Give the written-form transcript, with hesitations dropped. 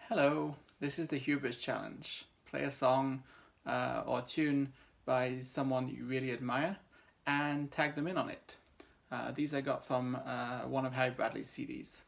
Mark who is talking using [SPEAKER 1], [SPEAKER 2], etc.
[SPEAKER 1] Hello, this is the Hubris Challenge. Play a song or tune by someone you really admire and tag them in on it. These I got from one of Harry Bradley's CDs.